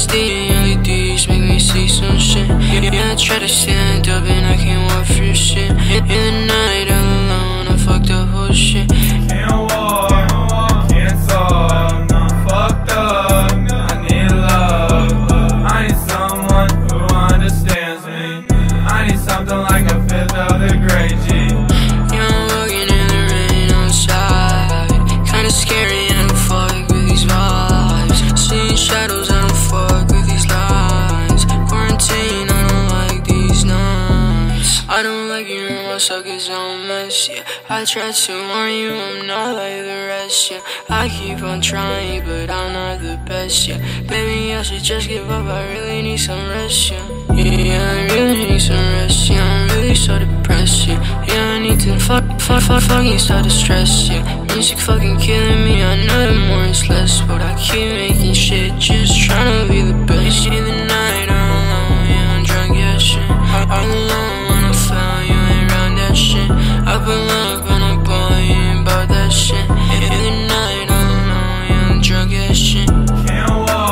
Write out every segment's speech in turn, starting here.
LSD and LEDs make me see some shit. Yeah, I try to stand up and I can't walk through shit. In the night all alone, I fucked up whole shit. Can't walk, can't solve, no, I'm fucked up. I need love, I need someone who understands me. I need something like a fifth of the great G. Yeah, I'm walking in the rain outside, kinda scary, I don't fuck with these vibes. Seeing shadows, I don't fuck with these lies. Quarantine, I don't like these nights. I don't like you around myself cause I'm a mess, yeah. I try to warn you, I'm not like the rest, yeah. I keep on trying, but I'm not the best, yeah. Baby, I should just give up, I really need some rest, yeah. Yeah, I really need some rest, yeah. I'm really so depressed, yeah. Yeah, I need to fucking start to stress, yeah. Music fucking killing me, I know that more is less, but I keep making shit, just tryna be the best. In the night, I'm alone, yeah, I'm drunk, yeah, shit. All alone when I found you ain't around that shit. I pull up and I'm buying about that shit. In the night, I'm alone, yeah, I'm drunk, yeah, shit. Can't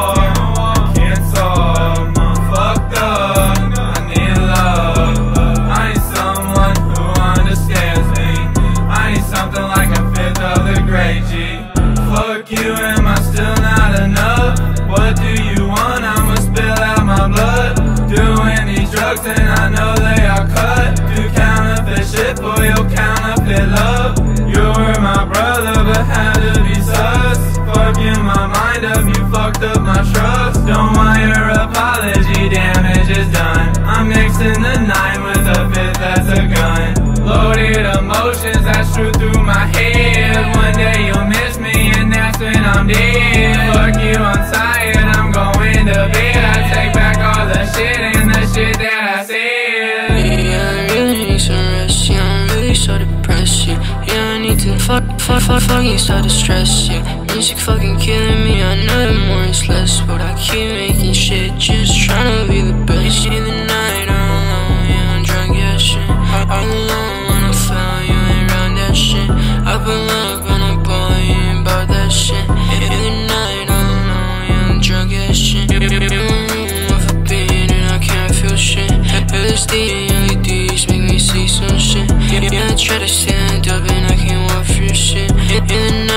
walk, can't solve, I'm fucked up. I need love, I need someone who understands me. I need something like a fifth of the great G. Fuck you, am I still not enough? What do you want? I'ma spill out my blood. Doing these drugs and I know they are cut. Do counterfeit shit for your counterfeit love. You were my brother but had to be sus. Fucking my mind up, you fucked up my trust. Don't want your apology, damage is done. I'm mixing the 9 with a fifth that's a gun. Loaded emotions that shoot through my head. One day you'll miss me and that's when I'm dead. Fuck you, I'm tired, I'm going to bed. I take back all the shit and the shit that I said. Yeah, I really need some rest, yeah. I'm really so depressed, yeah. Yeah, I need to fucking start to stress, yeah. Music fucking killing me, I know that more is less, but I keep making shit, just tryna be the best. In the night, I'm alone, yeah, I'm drunk, yeah, shit. All alone when I found you ain't around that shit. I pull up and I'm buying about that shit. In the night, I'm alone, yeah, I'm drunk, yeah, shit. In my room with a beat and I can't feel shit. LSD and LEDs make me see some shit. Yeah, I try to stand up and I can't walk through shit. In the night,